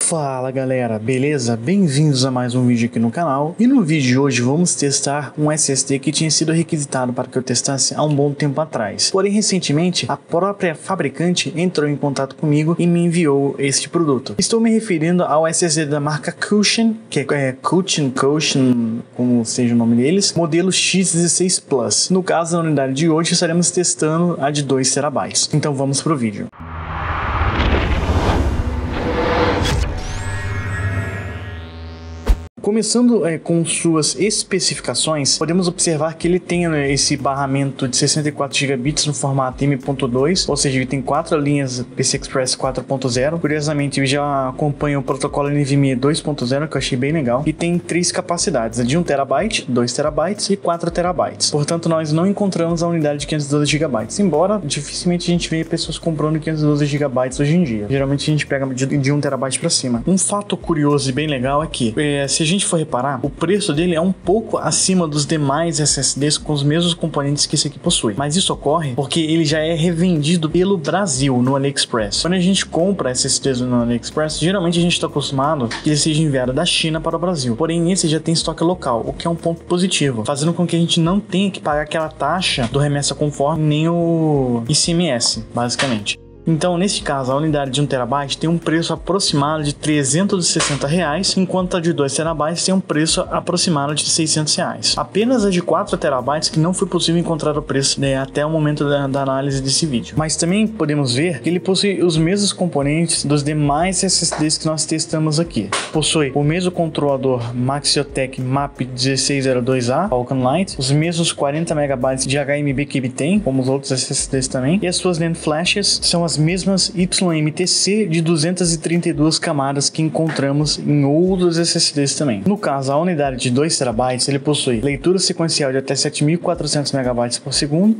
Fala galera, beleza? Bem-vindos a mais um vídeo aqui no canal. E no vídeo de hoje vamos testar um SSD que tinha sido requisitado para que eu testasse há um bom tempo atrás. Porém, recentemente, a própria fabricante entrou em contato comigo e me enviou este produto. Estou me referindo ao SSD da marca Cushion, que é Cushion, como seja o nome deles, modelo X16 Plus. No caso da unidade de hoje, estaremos testando a de 2 TB. Então vamos pro vídeo. Começando com suas especificações, podemos observar que ele tem esse barramento de 64 GB no formato M.2, ou seja, ele tem 4 linhas PCI Express 4.0. Curiosamente, ele já acompanha o protocolo NVMe 2.0, que eu achei bem legal, e tem 3 capacidades, a de 1 TB, 2 TB e 4 TB. Portanto, nós não encontramos a unidade de 512 GB, embora dificilmente a gente veja pessoas comprando 512 GB hoje em dia. Geralmente a gente pega de 1 TB para cima. Um fato curioso e bem legal é que, se a gente for reparar, o preço dele é um pouco acima dos demais SSDs com os mesmos componentes que esse aqui possui. Mas isso ocorre porque ele já é revendido pelo Brasil no AliExpress. Quando a gente compra SSDs no AliExpress, geralmente a gente está acostumado que ele seja enviado da China para o Brasil. Porém, esse já tem estoque local, o que é um ponto positivo, fazendo com que a gente não tenha que pagar aquela taxa do remessa conforme nem o ICMS, basicamente. Então, nesse caso, a unidade de 1 TB tem um preço aproximado de R$360, enquanto a de 2 TB tem um preço aproximado de R$600. Apenas a de 4 TB que não foi possível encontrar o preço até o momento da análise desse vídeo. Mas também podemos ver que ele possui os mesmos componentes dos demais SSDs que nós testamos aqui. Possui o mesmo controlador MaxioTech MAP1602A Falcon Light, os mesmos 40 MB de HMB que ele tem, como os outros SSDs também, e as suas NAND flashes são as mesmas YMTC de 232 camadas que encontramos em outros SSDs também. No caso, a unidade de 2 TB, ele possui leitura sequencial de até 7.400 MB por segundo,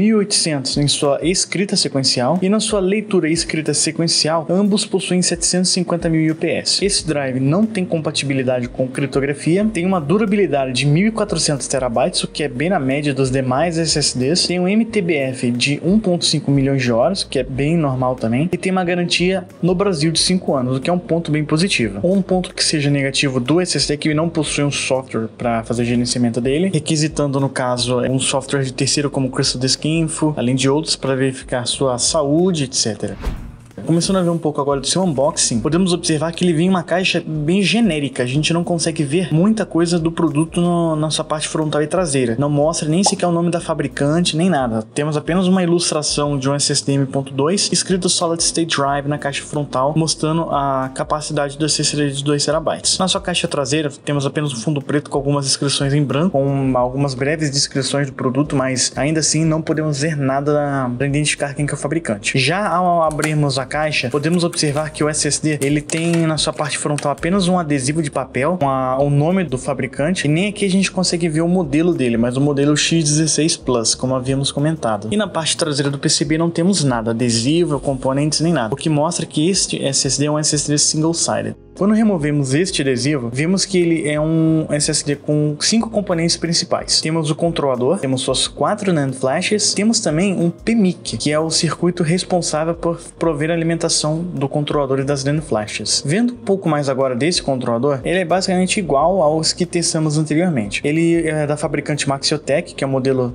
6.800 em sua escrita sequencial, e na sua leitura e escrita sequencial, ambos possuem 750.000 UPS. Esse drive não tem compatibilidade com criptografia, tem uma durabilidade de 1.400 TB, o que é bem na média dos demais SSDs, tem um MTBF de 1.5 milhões de horas, que é bem normal também, e tem uma garantia no Brasil de 5 anos, o que é um ponto bem positivo. Um ponto que seja negativo do SSD é que ele não possui um software para fazer gerenciamento dele, requisitando no caso um software de terceiro como Crystal Disk Info, além de outros para verificar sua saúde, etc. Começando a ver um pouco agora do seu unboxing, podemos observar que ele vem em uma caixa bem genérica. A gente não consegue ver muita coisa do produto na sua parte frontal e traseira. Não mostra nem sequer o nome da fabricante, nem nada. Temos apenas uma ilustração de um SSD M.2 escrito Solid State Drive na caixa frontal, mostrando a capacidade do SSD de 2 TB. Na sua caixa traseira, temos apenas um fundo preto com algumas inscrições em branco, com algumas breves descrições do produto, mas ainda assim não podemos ver nada para identificar quem que é o fabricante. Já ao abrirmos a caixa, podemos observar que o SSD ele tem na sua parte frontal apenas um adesivo de papel com o nome do fabricante, e nem aqui a gente consegue ver o modelo dele, mas o modelo X16 Plus, como havíamos comentado. E na parte traseira do PCB não temos nada, adesivo, componentes, nem nada, o que mostra que este SSD é um SSD single-sided. Quando removemos este adesivo, vemos que ele é um SSD com 5 componentes principais. Temos o controlador, temos suas 4 NAND flashes, temos também um PMIC, que é o circuito responsável por prover a alimentação do controlador e das NAND flashes. Vendo um pouco mais agora desse controlador, ele é basicamente igual aos que testamos anteriormente. Ele é da fabricante MaxioTech, que é o modelo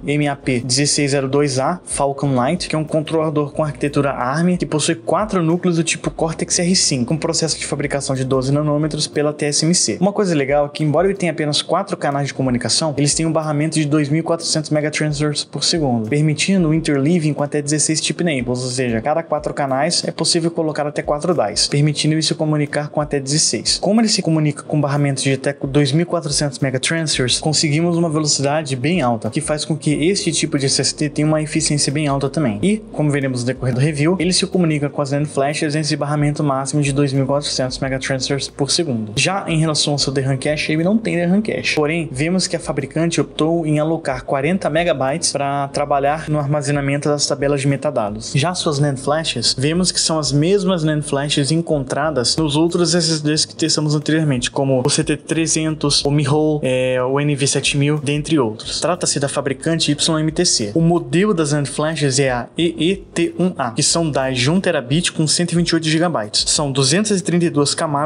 MAP1602A Falcon Light, que é um controlador com arquitetura ARM, que possui 4 núcleos do tipo Cortex R5, com processo de fabricação de 12 nanômetros pela TSMC. Uma coisa legal é que, embora ele tenha apenas 4 canais de comunicação, eles têm um barramento de 2.400 megatransfers por segundo, permitindo o interleaving com até 16 chip enables, ou seja, cada 4 canais é possível colocar até 4 DICE, permitindo ele se comunicar com até 16. Como ele se comunica com barramentos de até 2.400 megatransfers, conseguimos uma velocidade bem alta, que faz com que este tipo de SSD tenha uma eficiência bem alta também. E, como veremos no decorrer do review, ele se comunica com as NAND flashes nesse barramento máximo de 2.400 megatransfers por segundo. Já em relação ao seu DRAM cache, ele não tem DRAM cache. Porém, vemos que a fabricante optou em alocar 40 MB para trabalhar no armazenamento das tabelas de metadados. Já suas NAND flashes, vemos que são as mesmas NAND flashes encontradas nos outros SSDs que testamos anteriormente, como o CT300, o Mi-Hole, o NV7000, dentre outros. Trata-se da fabricante YMTC. O modelo das NAND flashes é a EET1A, que são DICE de 1 TB com 128 GB. São 232 camadas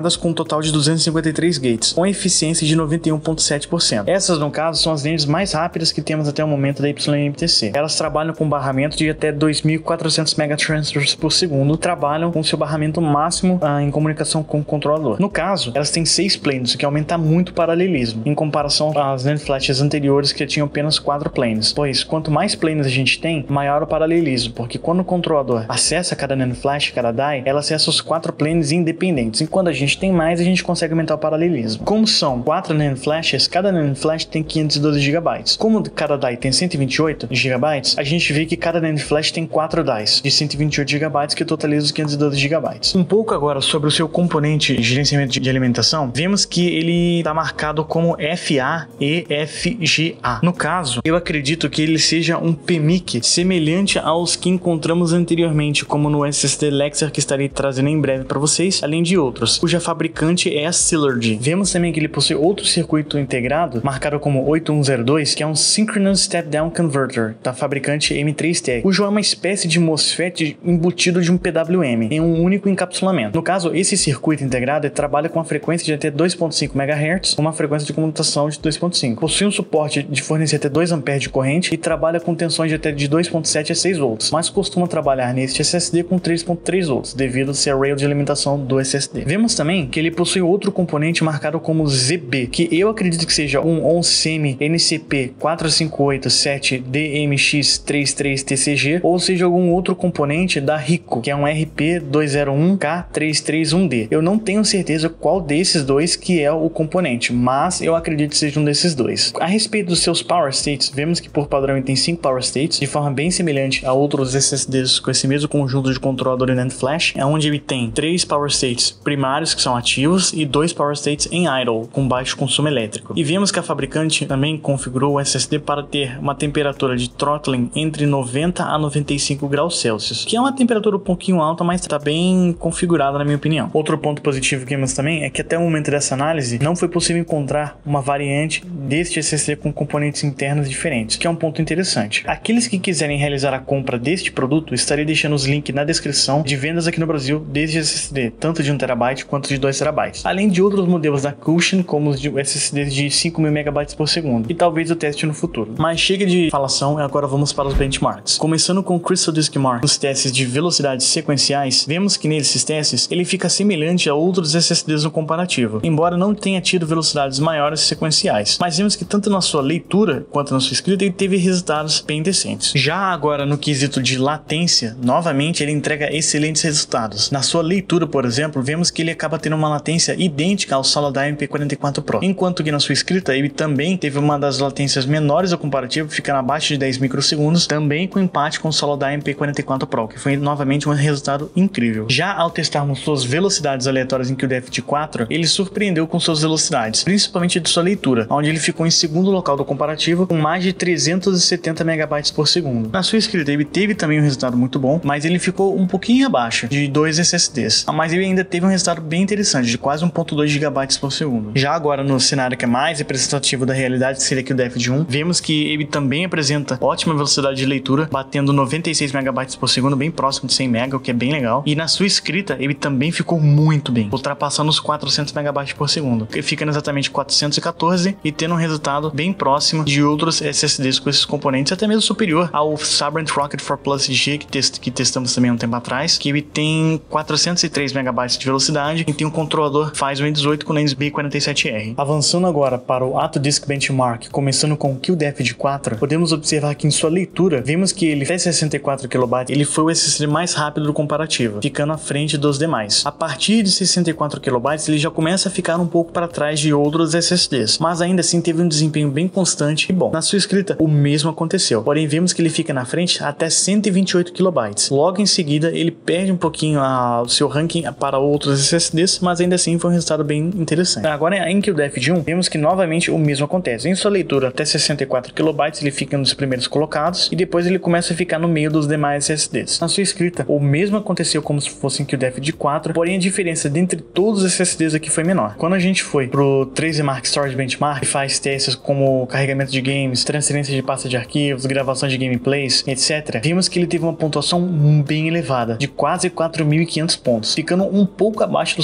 armazenadas com um total de 253 gates, com eficiência de 91,7%. Essas, no caso, são as lanes mais rápidas que temos até o momento da YMTC. Elas trabalham com barramento de até 2.400 megatransfers por segundo, trabalham com seu barramento máximo em comunicação com o controlador. No caso, elas têm 6 planes, o que aumenta muito o paralelismo, em comparação às NAND flashes anteriores que tinham apenas 4 planes, pois quanto mais planes a gente tem, maior o paralelismo, porque quando o controlador acessa cada NAND flash, cada die, ela acessa os 4 planes independentes, enquanto a gente tem mais, a gente consegue aumentar o paralelismo. Como são 4 NAND flashes, cada NAND flash tem 512 GB. Como cada die tem 128 GB, a gente vê que cada NAND flash tem 4 dies de 128 GB que totalizam os 512 GB. Um pouco agora sobre o seu componente de gerenciamento de alimentação, vemos que ele está marcado como FAEFGA. No caso, eu acredito que ele seja um PMIC semelhante aos que encontramos anteriormente, como no SSD Lexer, que estarei trazendo em breve para vocês, além de outros, cuja fabricante é a Sylargy. Vemos também que ele possui outro circuito integrado, marcado como 8102, que é um Synchronous Step Down Converter, da fabricante M3Tech, cujo é uma espécie de MOSFET embutido de um PWM, em um único encapsulamento. No caso, esse circuito integrado trabalha com a frequência de até 2.5 MHz, uma frequência de comutação de 2.5. Possui um suporte de fornecer até 2 A de corrente e trabalha com tensões de até de 2.7 a 6 volts, mas costuma trabalhar neste SSD com 3.3 volts, devido a ser a rail de alimentação do SSD. Vemos também que ele possui outro componente marcado como ZB, que eu acredito que seja um OnSemi NCP 4587DMX33TCG, ou seja algum outro componente da Ricoh, que é um RP201K331D. Eu não tenho certeza qual desses dois que é o componente, mas eu acredito que seja um desses dois. A respeito dos seus Power States, vemos que por padrão ele tem 5 Power States, de forma bem semelhante a outros SSDs com esse mesmo conjunto de controlador e NAND Flash, onde ele tem 3 Power States primários que são ativos e 2 Power States em idle, com baixo consumo elétrico. E vemos que a fabricante também configurou o SSD para ter uma temperatura de throttling entre 90 a 95 graus Celsius, que é uma temperatura um pouquinho alta, mas está bem configurada na minha opinião. Outro ponto positivo que vemos também é que até o momento dessa análise não foi possível encontrar uma variante deste SSD com componentes internos diferentes, que é um ponto interessante. Aqueles que quiserem realizar a compra deste produto, estarei deixando os links na descrição de vendas aqui no Brasil deste SSD, tanto de 1 TB quanto de 2 TB, além de outros modelos da Cushion, como os de SSDs de 5.000 MB por segundo, e talvez o teste no futuro. Mas chega de falação e agora vamos para os benchmarks. Começando com o Crystal Disk Mark, nos testes de velocidades sequenciais, vemos que nesses testes ele fica semelhante a outros SSDs no comparativo, embora não tenha tido velocidades maiores sequenciais, mas vemos que tanto na sua leitura quanto na sua escrita ele teve resultados bem decentes. Já agora no quesito de latência, novamente ele entrega excelentes resultados. Na sua leitura, por exemplo, vemos que ele acaba tendo uma latência idêntica ao Solidigm P44 Pro, enquanto que na sua escrita ele também teve uma das latências menores ao comparativo, ficando abaixo de 10 microsegundos, também com empate com o Solidigm P44 Pro, que foi novamente um resultado incrível. Já ao testarmos suas velocidades aleatórias em QDFD 4, ele surpreendeu com suas velocidades, principalmente de sua leitura, onde ele ficou em segundo local do comparativo com mais de 370 MB por segundo. Na sua escrita ele teve também um resultado muito bom, mas ele ficou um pouquinho abaixo de 2 SSDs, mas ele ainda teve um resultado bem interessante, de quase 1.2 GB por segundo. Já agora no cenário que é mais representativo da realidade, que seria aqui o QDFD 1, vemos que ele também apresenta ótima velocidade de leitura, batendo 96 MB por segundo, bem próximo de 100 MB, o que é bem legal. E na sua escrita ele também ficou muito bem, ultrapassando os 400 MB por segundo, ficando exatamente 414 e tendo um resultado bem próximo de outros SSDs com esses componentes, até mesmo superior ao Sabrent Rocket 4 Plus G que testamos também há um tempo atrás, que ele tem 403 MB de velocidade e tem um controlador Phison 18 com lens B47R. Avançando agora para o AtoDisk Benchmark, começando com o QDFD 4, podemos observar que em sua leitura, vemos que ele até 64 KB, ele foi o SSD mais rápido do comparativo, ficando à frente dos demais. A partir de 64 KB, ele já começa a ficar um pouco para trás de outros SSDs, mas ainda assim teve um desempenho bem constante e bom. Na sua escrita, o mesmo aconteceu, porém vemos que ele fica na frente até 128 KB. Logo em seguida, ele perde um pouquinho o seu ranking para outros SSDs, mas ainda assim foi um resultado bem interessante. Agora em QDFD 1, vemos que novamente o mesmo acontece. Em sua leitura até 64 KB, ele fica um dos primeiros colocados e depois ele começa a ficar no meio dos demais SSDs. Na sua escrita, o mesmo aconteceu como se fosse em QDFD 4, porém a diferença dentre todos os SSDs aqui foi menor. Quando a gente foi pro 3D Mark Storage Benchmark, que faz testes como carregamento de games, transferência de pasta de arquivos, gravação de gameplays, etc., vimos que ele teve uma pontuação bem elevada, de quase 4.500 pontos, ficando um pouco abaixo do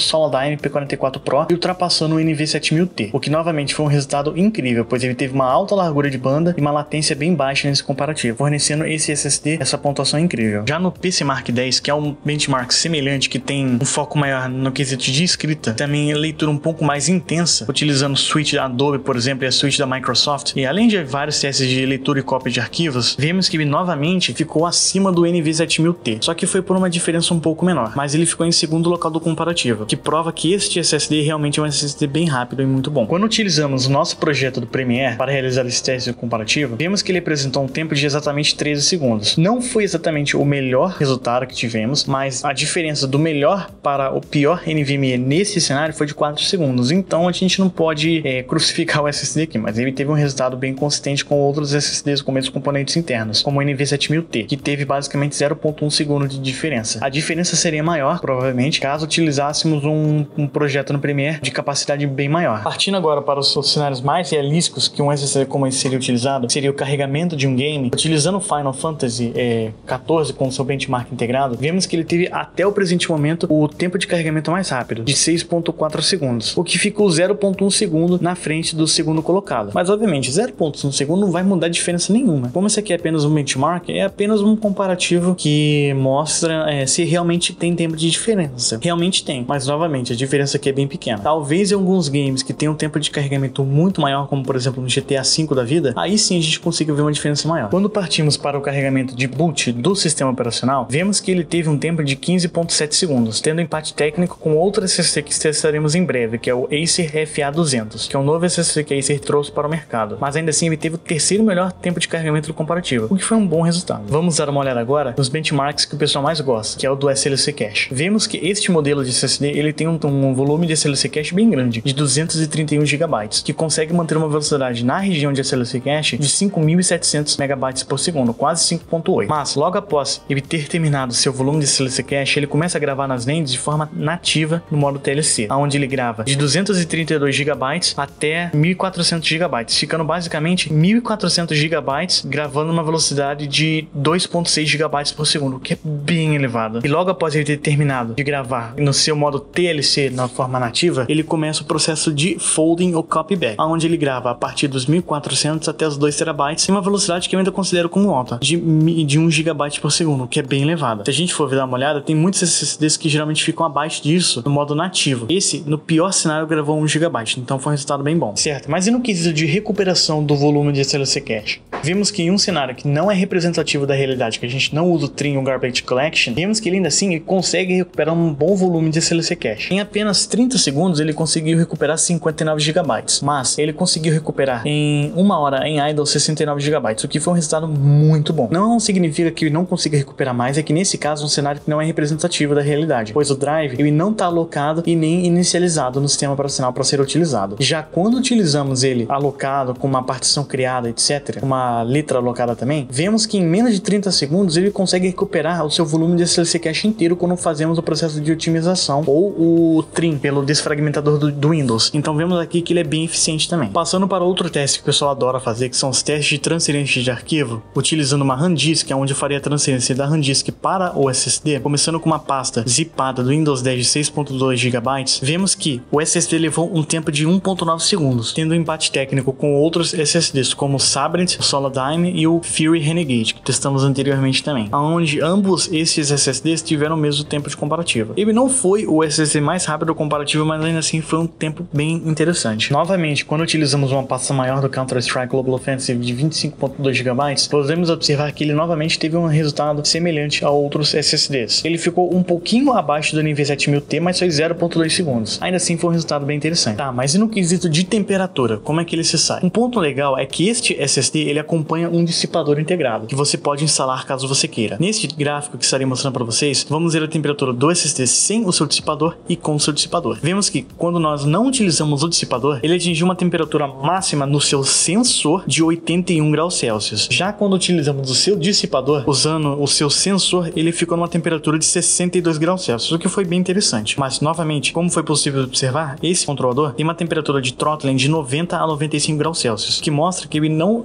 Solidigm P44 Pro e ultrapassando o NV7000T, o que novamente foi um resultado incrível, pois ele teve uma alta largura de banda e uma latência bem baixa nesse comparativo, fornecendo esse SSD essa pontuação incrível. Já no PCMark 10, que é um benchmark semelhante, que tem um foco maior no quesito de escrita, também leitura um pouco mais intensa, utilizando o suite da Adobe, por exemplo, e a suite da Microsoft, e além de vários testes de leitura e cópia de arquivos, vemos que ele novamente ficou acima do NV7000T, só que foi por uma diferença um pouco menor, mas ele ficou em segundo local do comparativo, que prova que este SSD realmente é um SSD bem rápido e muito bom. Quando utilizamos o nosso projeto do Premiere para realizar esse teste comparativo, vemos que ele apresentou um tempo de exatamente 13 segundos. Não foi exatamente o melhor resultado que tivemos, mas a diferença do melhor para o pior NVMe nesse cenário foi de 4 segundos, então a gente não pode crucificar o SSD aqui, mas ele teve um resultado bem consistente com outros SSDs com mesmos componentes internos, como o NV7000T, que teve basicamente 0.1 segundo de diferença. A diferença seria maior, provavelmente, caso utilizássemos um projeto no Premiere de capacidade bem maior. Partindo agora para os cenários mais realísticos que um SSD como esse seria utilizado, seria o carregamento de um game. Utilizando o Final Fantasy XIV com seu benchmark integrado, vemos que ele teve até o presente momento o tempo de carregamento mais rápido, de 6.4 segundos, o que ficou 0.1 segundo na frente do segundo colocado. Mas obviamente 0.1 segundo não vai mudar diferença nenhuma. Como esse aqui é apenas um benchmark, é apenas um comparativo que mostra se realmente tem tempo de diferença. Realmente tem, mas novamente a diferença aqui é bem pequena. Talvez em alguns games que tenham um tempo de carregamento muito maior, como por exemplo no GTA V da vida, aí sim a gente consiga ver uma diferença maior. Quando partimos para o carregamento de boot do sistema operacional, vemos que ele teve um tempo de 15.7 segundos, tendo empate técnico com outro SSD que testaremos em breve, que é o Acer FA200, que é um novo SSD que a Acer trouxe para o mercado, mas ainda assim ele teve o terceiro melhor tempo de carregamento do comparativo, o que foi um bom resultado. Vamos dar uma olhada agora nos benchmarks que o pessoal mais gosta, que é o do SLC Cache. Vemos que este modelo de SSD ele tem um volume de SLC Cache bem grande, de 231 GB, que consegue manter uma velocidade na região de SLC Cache de 5.700 MB por segundo, quase 5.8. Mas logo após ele ter terminado seu volume de SLC Cache, ele começa a gravar nas lentes de forma nativa no modo TLC, onde ele grava de 232 GB até 1.400 GB, ficando basicamente 1.400 GB gravando uma velocidade de 2.6 GB por segundo, o que é bem elevado. E logo após ele ter terminado de gravar no seu modo TLC na forma nativa, ele começa o processo de folding ou copyback, onde ele grava a partir dos 1.400 até os 2 TB em uma velocidade que eu ainda considero como alta, de 1 GB por segundo, o que é bem elevado. Se a gente for dar uma olhada, tem muitos SSDs que geralmente ficam abaixo disso no modo nativo. Esse, no pior cenário, gravou 1 GB, então foi um resultado bem bom. Certo, mas e no quesito de recuperação do volume de SLC Cache? Vimos que em um cenário que não é representativo da realidade, que a gente não usa o Trim ou Garbage Collection, vemos que ele ainda assim ele consegue recuperar um bom volume de SLC Cache. Em apenas 30 segundos ele conseguiu recuperar 59 GB, mas ele conseguiu recuperar em 1 hora em idle 69 GB, o que foi um resultado muito bom. Não significa que ele não consiga recuperar mais, é que nesse caso é um cenário que não é representativo da realidade, pois o drive ele não está alocado e nem inicializado no sistema operacional para ser utilizado. Já quando utilizamos ele alocado, com uma partição criada, etc., uma letra alocada também, vemos que em menos de 30 segundos ele consegue recuperar o seu volume de SLC Cache inteiro quando fazemos o processo de otimização ou o trim pelo desfragmentador do Windows. Então vemos aqui que ele é bem eficiente também. Passando para outro teste que o pessoal adora fazer, que são os testes de transferência de arquivo, utilizando uma SanDisk, onde eu faria a transferência da SanDisk para o SSD, começando com uma pasta zipada do Windows 10 de 6.2 GB, vemos que o SSD levou um tempo de 1.9 segundos, tendo um empate técnico com outros SSDs, como o Sabrent, o Solidigm e o Fury Renegade, que testamos anteriormente também, onde ambos esses SSDs tiveram o mesmo tempo de comparativo. Ele não foi o SSD mais rápido comparativo, mas ainda assim foi um tempo bem interessante. Novamente, quando utilizamos uma pasta maior do Counter-Strike Global Offensive de 25.2 GB, podemos observar que ele novamente teve um resultado semelhante a outros SSDs. Ele ficou um pouquinho abaixo do NV7000T, mas foi 0.2 segundos. Ainda assim foi um resultado bem interessante. Tá, mas e no quesito de temperatura, como é que ele se sai? Um ponto legal é que este SSD ele acompanha um dissipador integrado, que você pode instalar caso você queira. Neste gráfico que estarei mostrando para vocês, vamos ver a temperatura do SSD sem o seu dissipador e com o seu dissipador. Vemos que quando nós não utilizamos o dissipador, ele atingiu uma temperatura máxima no seu sensor de 81 graus Celsius. Já quando utilizamos o seu dissipador, usando o seu sensor, ele ficou numa temperatura de 62 graus Celsius, o que foi bem interessante. Mas, novamente, como foi possível observar, esse controlador tem uma temperatura de throttling de 90 a 95 graus Celsius, que mostra que ele não chegou a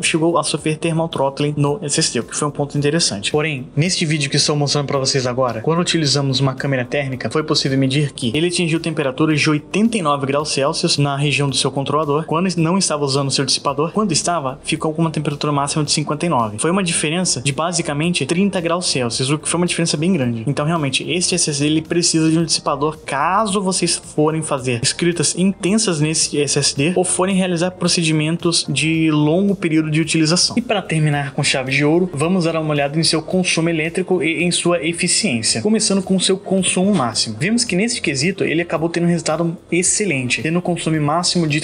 sofrer thermal throttling no SSD, o que foi um ponto interessante. Porém, neste vídeo que estou mostrando para vocês agora, quando utilizamos uma câmera térmica, foi possível medir que ele atingiu temperaturas de 89 graus Celsius na região do seu controlador, quando não estava usando o seu dissipador. Quando estava, ficou com uma temperatura máxima de 59. Foi uma diferença de basicamente 30 graus Celsius, o que foi uma diferença bem grande. Então, realmente, este SSD ele precisa de um dissipador caso vocês forem fazer escritas intensas nesse SSD ou forem realizar procedimentos de longo período de utilização. E para terminar com chave de ouro, vamos dar uma olhada em seu consumo elétrico e em sua eficiência, começando com seu consumo máximo. Vimos que nesse quesito ele acabou tendo um resultado excelente, tendo um consumo máximo de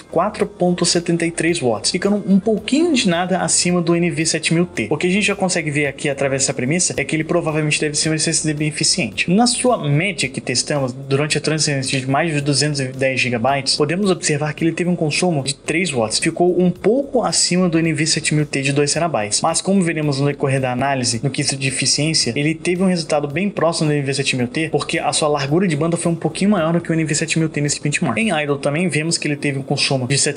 4.73 watts, ficando um pouquinho de nada acima do NV7000T. O que a gente já consegue ver aqui através dessa premissa é que ele provavelmente deve ser um SSD bem eficiente. Na sua média que testamos durante a transferência de mais de 210 GB, podemos observar que ele teve um consumo de 3 watts, ficou um pouco acima do NV7000T de 2 TB, mas como veremos no decorrer da análise, no quesito de eficiência, ele teve um resultado bem próximo do NV7000T, porque a sua largura de banda foi um pouquinho maior do que o NV7000T nesse benchmark. Em idle também vemos que ele teve um consumo de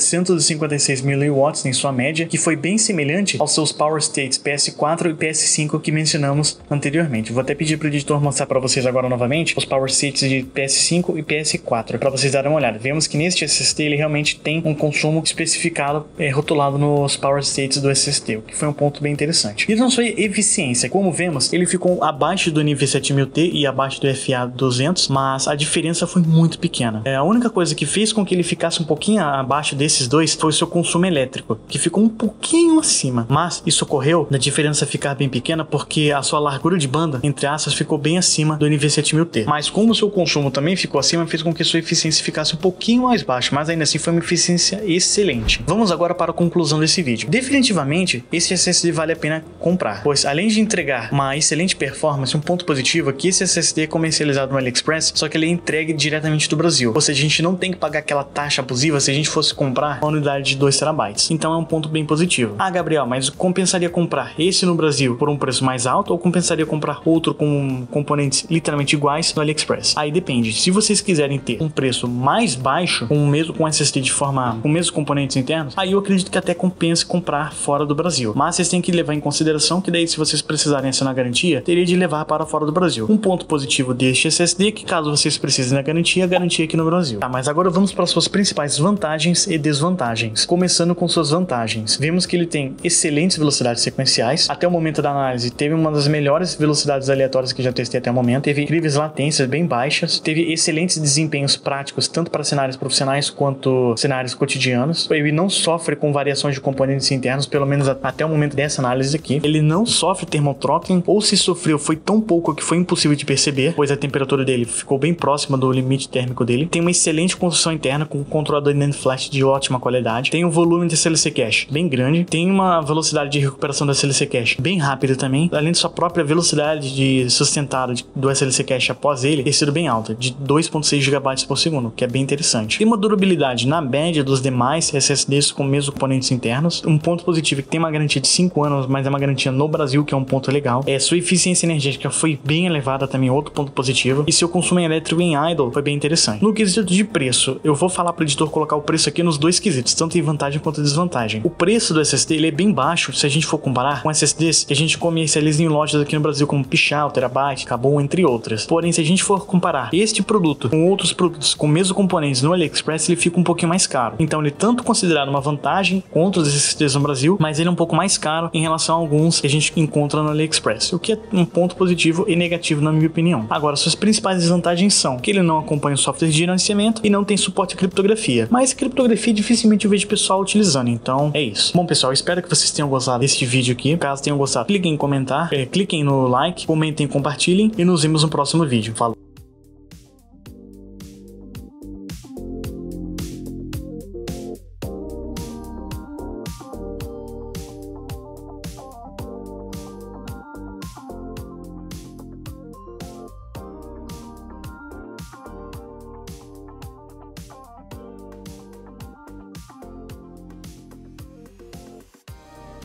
756 mW em sua média, que foi bem semelhante aos seus Power States PS4 e PS5 que mencionamos anteriormente. Vou até pedir para o editor mostrar para vocês agora novamente os Power States de PS5 e PS4, para vocês darem uma olhada. Vemos que neste SSD ele realmente tem um consumo especificado, rotulado nos Power States do SSD, o que foi um ponto bem interessante. E na sua eficiência, como vemos, ele ficou abaixo do NV7000T e abaixo do FA200, mas a diferença foi muito pequena. A única coisa que fez com que ele ficasse um pouquinho abaixo desses dois foi o seu consumo elétrico, que ficou um pouquinho acima, mas isso ocorreu da diferença ficar bem pequena porque a sua largura de banda, entre aspas, ficou bem acima do NV7000T. Mas como o seu consumo também ficou acima, fez com que sua eficiência ficasse um pouquinho mais baixa, mas ainda assim foi uma eficiência excelente. Vamos agora para a conclusão desse vídeo. Definitivamente, esse SSD vale a pena comprar, pois além de entregar uma excelente performance, um ponto positivo é que esse SSD é comercializado no AliExpress, só que ele é entregue diretamente do Brasil, ou seja, a gente não tem que pagar aquela taxa abusiva se a gente fosse comprar uma unidade de 2 TB. Então é um ponto bem positivo. Ah, Gabriel, mas compensaria comprar esse no Brasil por um preço mais alto ou compensaria comprar outro com componentes literalmente iguais no AliExpress? Aí depende. Se vocês quiserem ter um preço mais baixo, com SSD de forma, com mesmos componentes internos, aí eu acredito que até compensa comprar fora do Brasil. Mas vocês têm que levar em consideração que daí, se vocês precisarem acionar garantia, teria de levar para fora do Brasil. Um ponto positivo deste SSD é que caso vocês precisem da garantia, garantia aqui no Brasil. Tá, mas agora vamos para suas principais vantagens e desvantagens. Começando com suas vantagens. Vemos que ele tem excelentes velocidades sequenciais. Até o momento da análise, teve uma das melhores velocidades aleatórias que já testei até o momento. Teve incríveis latências bem baixas. Teve excelentes desempenhos práticos, tanto para cenários profissionais quanto cenários cotidianos. Ele não sofre com variações de componentes internos, pelo menos até o momento dessa análise aqui. Ele não sofre thermal throttling, ou se sofreu foi tão pouco que foi impossível de perceber, pois a temperatura dele ficou bem próxima do limite térmico dele. Tem uma excelente construção interna com um controlador de NAND flash de ótima qualidade. Tem um volume de SLC cache bem grande. Tem uma velocidade de recuperação da SLC cache bem rápida também, além de sua própria velocidade de sustentada do SLC cache após ele ter sido bem alta, de 2.6 GB por segundo, que é bem interessante. Tem uma durabilidade na média dos demais SSDs com mesmos componentes internos. Um ponto positivo é que tem uma garantia de 5 anos, mas é uma garantia no Brasil, que é um ponto legal. Sua eficiência energética foi bem elevada também, outro ponto positivo. E seu consumo elétrico em idle foi bem interessante. No quesito de preço, eu vou falar para o editor colocar o preço aqui nos dois quesitos, tanto em vantagem quanto em desvantagem. O preço do SSD ele é bem baixo se a gente for comparar com SSDs que a gente comercializa em lojas aqui no Brasil como Pichau, Terabyte, Kabum, entre outras. Porém, se a gente for comparar este produto com outros produtos com mesmos componentes no AliExpress, ele fica um pouquinho mais caro. Então ele é tanto considerado uma vantagem contra os SSDs no Brasil, mas ele é um pouco mais caro em relação a alguns que a gente encontra no AliExpress, o que é um ponto positivo e negativo na minha opinião. Agora, suas principais desvantagens são que ele não acompanha o software de gerenciamento e não tem suporte a criptografia, mas criptografia dificilmente eu vejo pessoal utilizando, então é isso. Bom pessoal, espero que vocês tenham gostado deste vídeo aqui. Caso tenham gostado, cliquem em comentar, cliquem no like, comentem e compartilhem e nos vemos no próximo vídeo. Falou!